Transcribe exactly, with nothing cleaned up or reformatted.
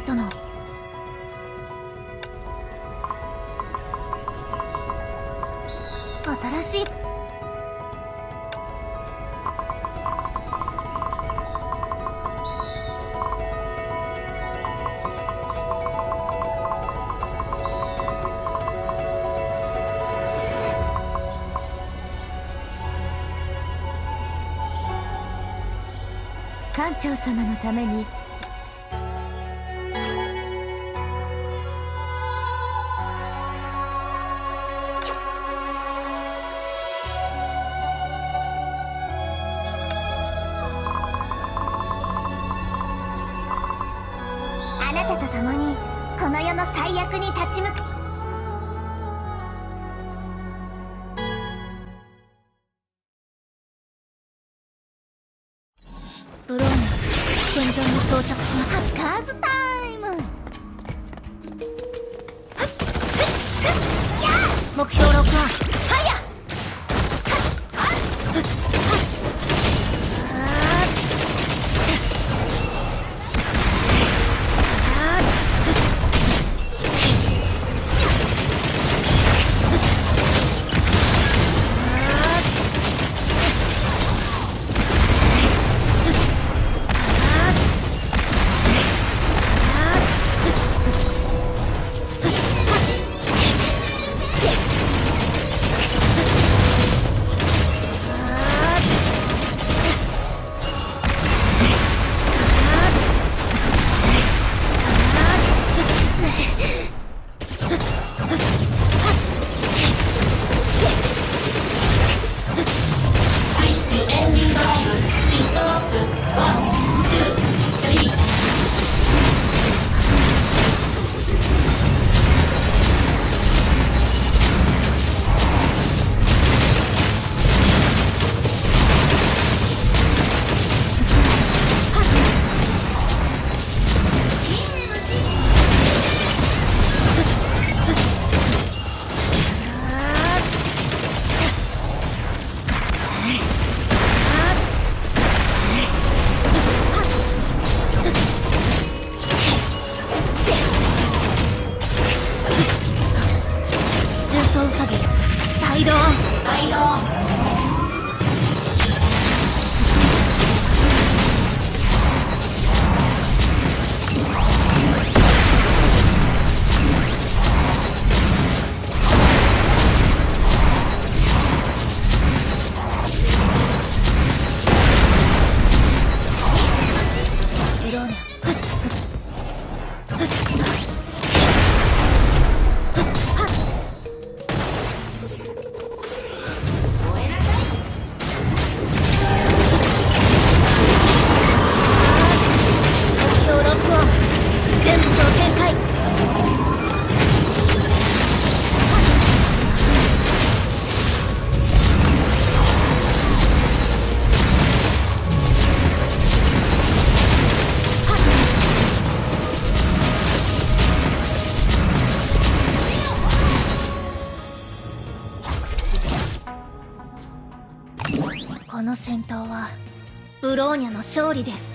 たの。新しい館長様のためにあなたと共にこの世の最悪に立ち向かブローニャ戦場に到着しまハッカーズタイム。 目標ロックオン。はや重装ウサギライドオン。ライドオン。ブローニャ全部総展開。この戦闘はブローニャの勝利です。